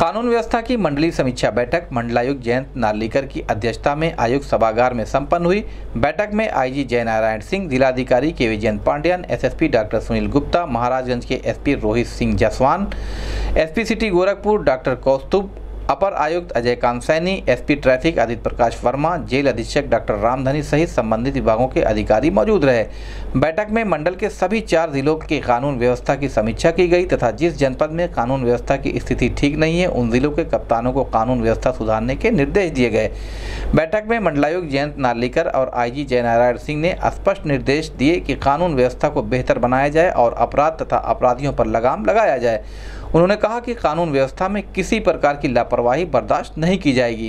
कानून व्यवस्था की मंडलीय समीक्षा बैठक मंडलायुक्त जयंत नार्लिकर की अध्यक्षता में आयुक्त सभागार में संपन्न हुई। बैठक में आईजी जय नारायण सिंह, जिलाधिकारी K Vijayan Pandian, SSP doctor Sunil Gupta, Maharajganj के SP Rohit Singh Jaswan, SP city Gorakhpur doctor Kaustubh, अपर आयुक्त Ajay Kant Saini, SP traffic Aditya Prakash Verma, jail अधीक्षक डॉक्टर रामधनी सहित संबंधित विभागों के अधिकारी मौजूद रहे। बैठक में मंडल के सभी 4 जिलों की कानून व्यवस्था की समीक्षा की गई तथा जिस जनपद में कानून व्यवस्था की स्थिति ठीक नहीं है उन जिलों के कप्तानों को कानून व्यवस्था सुधारने के निर्देश दिए गए। बैठक में मंडलायुक्त जयंत नार्लिकर और आईजी जय नारायण सिंह ने स्पष्ट निर्देश दिए कि कानून व्यवस्था को बेहतर बनाया जाए और अपराध तथा अपराधियों पर लगाम लगाया जाए। उन्होंने कहा कि कानून व्यवस्था में किसी प्रकार की लापरवाही बर्दाश्त नहीं की जाएगी।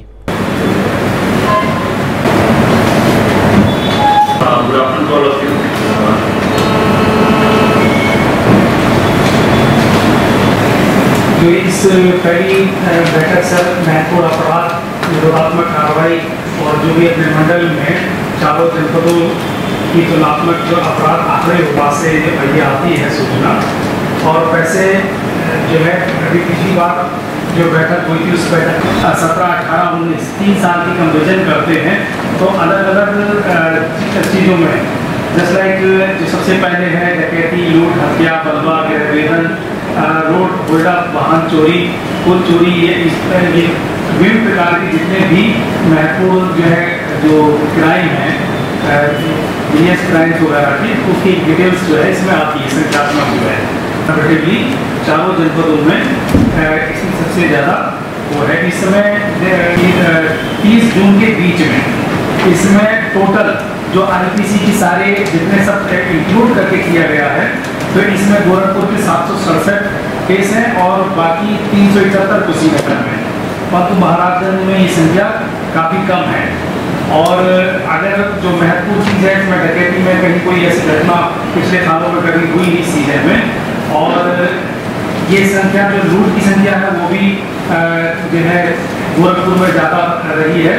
जो इस पहली बैठक सर महत्वपूर्ण अपराध निरोधात्मक कार्रवाई और जो भी अपने मंडल में चारों जनपदों की तुलनात्मक जो अपराध आंकड़े वहाँ से ये आती है सूचना, और वैसे जो है अभी पिछली बार जो बैठक हुई थी उस बैठक 17, 18, 19 3 साल की कंपेरिजन करते हैं तो अलग अलग चीज़ों में जस्ट लाइक जो सबसे पहले है डकैती, लूट, हत्या, बलवा, गिरवेधन, रोड होल्डअप, वाहन चोरी, कुल चोरी, ये विभिन्न प्रकार के जितने भी महत्वपूर्ण जो है जो क्राइम है क्राइम्स वगैरह की उसकी डिटेल्स जो है इसमें आती है, संख्यात्मक जो है कंपेरेटिवली चारों जनपदों में इसमें सबसे ज़्यादा वो है। इस समय 30 जून के बीच में इसमें टोटल जो आईपीसी की सारे जितने सब इंक्लूड करके किया गया है तो इसमें गोरखपुर के 767 केस हैं और बाकी 371 कुशीनगर में, परंतु महाराजगंज में ये संख्या काफ़ी कम है। और अगर जो महत्वपूर्ण चीज़ है इसमें डकैती में कहीं कोई ऐसी घटना पिछले सालों में कभी हुई नहीं सीजन में, और ये संख्या जो लूट की संख्या है वो भी जो है गोरखपुर में ज़्यादा रही है।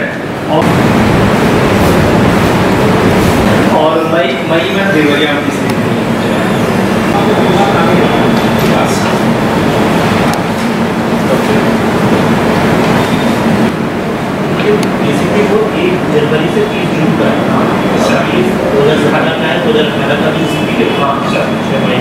और मई में देवरिया में को 1 जनवरी से 30 जून का है, 2018 का है, 2018 का भी